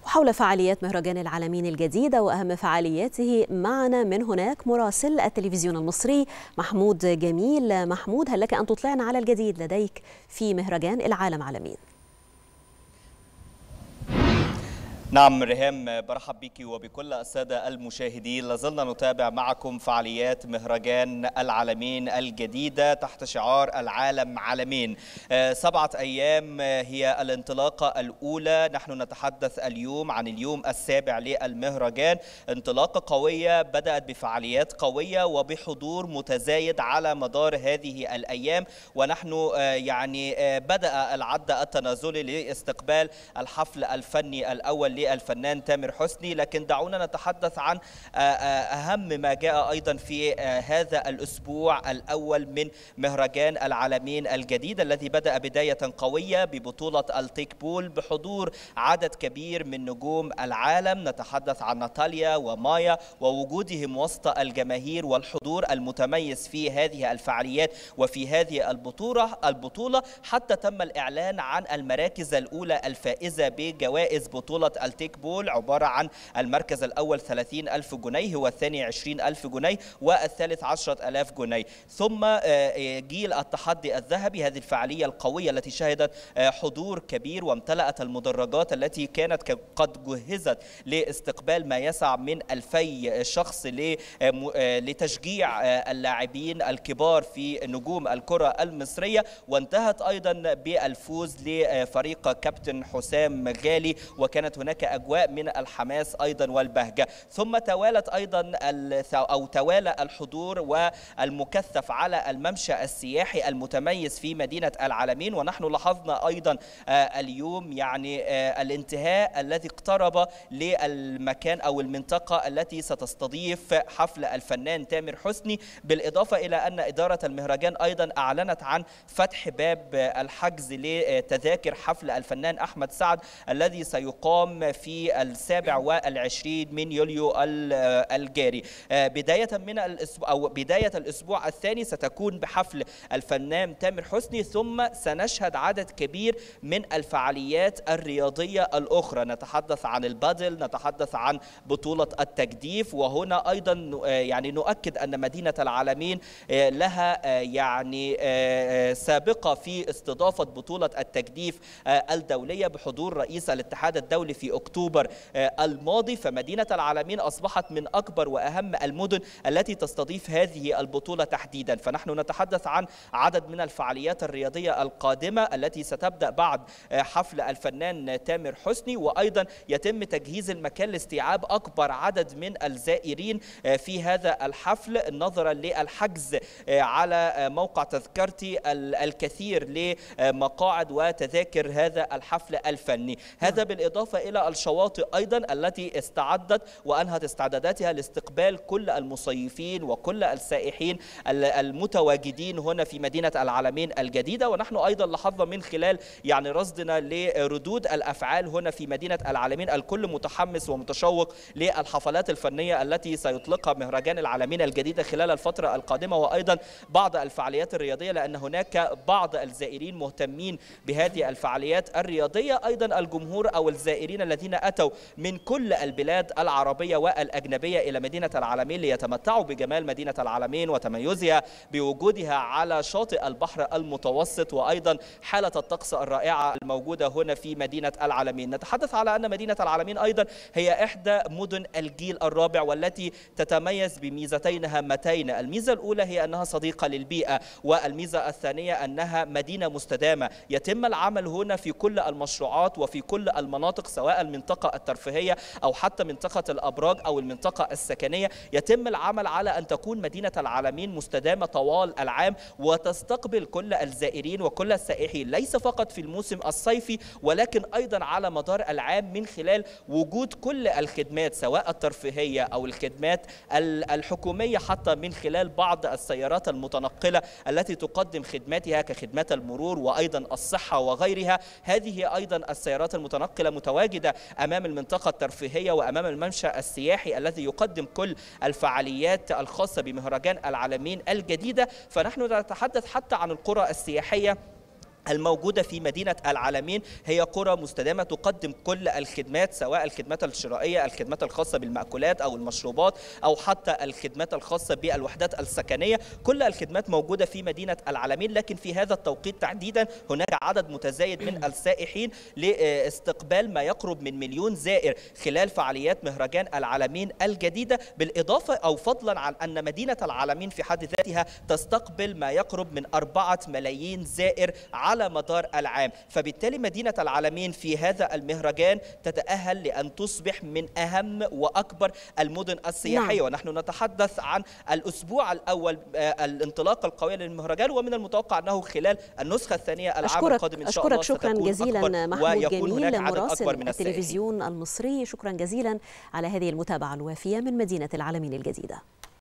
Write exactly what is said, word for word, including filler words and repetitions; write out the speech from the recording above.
وحول فعاليات مهرجان العالمين الجديدة وأهم فعالياته معنا من هناك مراسل التلفزيون المصري محمود جميل. محمود، هل لك أن تطلعنا على الجديد لديك في مهرجان العالم عالمين؟ نعم ريهام، برحب بك وبكل السادة المشاهدين. لازلنا نتابع معكم فعاليات مهرجان العالمين الجديدة تحت شعار العالم عالمين. سبعة أيام هي الانطلاقة الأولى. نحن نتحدث اليوم عن اليوم السابع للمهرجان. انطلاقة قوية بدأت بفعاليات قوية وبحضور متزايد على مدار هذه الأيام، ونحن يعني بدأ العد التنازلي لاستقبال الحفل الفني الأول للفنان تامر حسني. لكن دعونا نتحدث عن أهم ما جاء أيضا في هذا الأسبوع الأول من مهرجان العالمين الجديد الذي بدأ بداية قوية ببطولة التيك بول بحضور عدد كبير من نجوم العالم. نتحدث عن ناتاليا ومايا ووجودهم وسط الجماهير والحضور المتميز في هذه الفعاليات وفي هذه البطولة البطولة حتى تم الإعلان عن المراكز الأولى الفائزة بجوائز بطولة التيك بول، عبارة عن المركز الأول ثلاثين ألف جنيه والثاني عشرين ألف جنيه والثالث عشرة ألاف جنيه. ثم جيل التحدي الذهبي، هذه الفعالية القوية التي شهدت حضور كبير وامتلأت المدرجات التي كانت قد جهزت لاستقبال ما يسع من ألفي شخص لتشجيع اللاعبين الكبار في نجوم الكرة المصرية، وانتهت أيضا بالفوز لفريق كابتن حسام غالي، وكانت هناك أجواء من الحماس أيضا والبهجة. ثم توالت أيضا أو توالى الحضور والمكثف على الممشى السياحي المتميز في مدينة العالمين. ونحن لاحظنا أيضا اليوم يعني الانتهاء الذي اقترب للمكان أو المنطقة التي ستستضيف حفل الفنان تامر حسني، بالإضافة إلى أن إدارة المهرجان أيضا أعلنت عن فتح باب الحجز لتذاكر حفل الفنان أحمد سعد الذي سيقام في السابع والعشرين من يوليو الجاري. بداية من الأسبوع أو بداية الأسبوع الثاني ستكون بحفل الفنان تامر حسني، ثم سنشهد عدد كبير من الفعاليات الرياضية الأخرى. نتحدث عن البادل، نتحدث عن بطولة التجديف، وهنا أيضا يعني نؤكد أن مدينة العالمين لها يعني سابقة في استضافة بطولة التجديف الدولية بحضور رئيس الاتحاد الدولي في أكتوبر الماضي. فمدينة العالمين أصبحت من أكبر وأهم المدن التي تستضيف هذه البطولة تحديدا. فنحن نتحدث عن عدد من الفعاليات الرياضية القادمة التي ستبدأ بعد حفل الفنان تامر حسني، وأيضا يتم تجهيز المكان لاستيعاب أكبر عدد من الزائرين في هذا الحفل نظرا للحجز على موقع تذكرتي الكثير لمقاعد وتذاكر هذا الحفل الفني. هذا بالإضافة إلى الشواطئ أيضا التي استعدت وأنهت استعداداتها لاستقبال كل المصيفين وكل السائحين المتواجدين هنا في مدينة العالمين الجديدة. ونحن أيضا لاحظنا من خلال يعني رصدنا لردود الأفعال هنا في مدينة العالمين الكل متحمس ومتشوق للحفلات الفنية التي سيطلقها مهرجان العالمين الجديدة خلال الفترة القادمة، وأيضا بعض الفعاليات الرياضية، لأن هناك بعض الزائرين مهتمين بهذه الفعاليات الرياضية. أيضا الجمهور أو الزائرين الذين أتوا من كل البلاد العربية والأجنبية إلى مدينة العالمين ليتمتعوا بجمال مدينة العالمين وتميزها بوجودها على شاطئ البحر المتوسط، وأيضا حالة الطقس الرائعة الموجودة هنا في مدينة العالمين. نتحدث على أن مدينة العالمين أيضا هي إحدى مدن الجيل الرابع والتي تتميز بميزتين هامتين. الميزة الأولى هي أنها صديقة للبيئة، والميزة الثانية أنها مدينة مستدامة. يتم العمل هنا في كل المشروعات وفي كل المناطق، سواء المنطقة الترفيهية أو حتى منطقة الأبراج أو المنطقة السكنية، يتم العمل على أن تكون مدينة العالمين مستدامة طوال العام وتستقبل كل الزائرين وكل السائحين، ليس فقط في الموسم الصيفي ولكن أيضا على مدار العام، من خلال وجود كل الخدمات سواء الترفيهية أو الخدمات الحكومية، حتى من خلال بعض السيارات المتنقلة التي تقدم خدماتها كخدمات المرور وأيضا الصحة وغيرها. هذه أيضا السيارات المتنقلة متواجدة أمام المنطقة الترفيهية وأمام الممشى السياحي الذي يقدم كل الفعاليات الخاصة بمهرجان العالمين الجديدة. فنحن نتحدث حتى عن القرى السياحية الموجودة في مدينة العلمين هي قرى مستدامة تقدم كل الخدمات، سواء الخدمات الشرائية، الخدمات الخاصة بالمأكولات أو المشروبات، أو حتى الخدمات الخاصة بالوحدات السكنية. كل الخدمات موجودة في مدينة العلمين، لكن في هذا التوقيت تحديدا هناك عدد متزايد من السائحين لاستقبال ما يقرب من مليون زائر خلال فعاليات مهرجان العلمين الجديدة، بالإضافة أو فضلا عن أن مدينة العلمين في حد ذاتها تستقبل ما يقرب من أربعة ملايين زائر على مدار العام. فبالتالي مدينة العلمين في هذا المهرجان تتأهل لأن تصبح من أهم وأكبر المدن السياحية. نعم. ونحن نتحدث عن الأسبوع الأول الانطلاقة القوية للمهرجان، ومن المتوقع أنه خلال النسخة الثانية العام القادم إن شاء الله أشكرك شكرا جزيلا محمود جميل مراسل التلفزيون المصري. شكرا جزيلا على هذه المتابعة الوافية من مدينة العلمين الجديدة.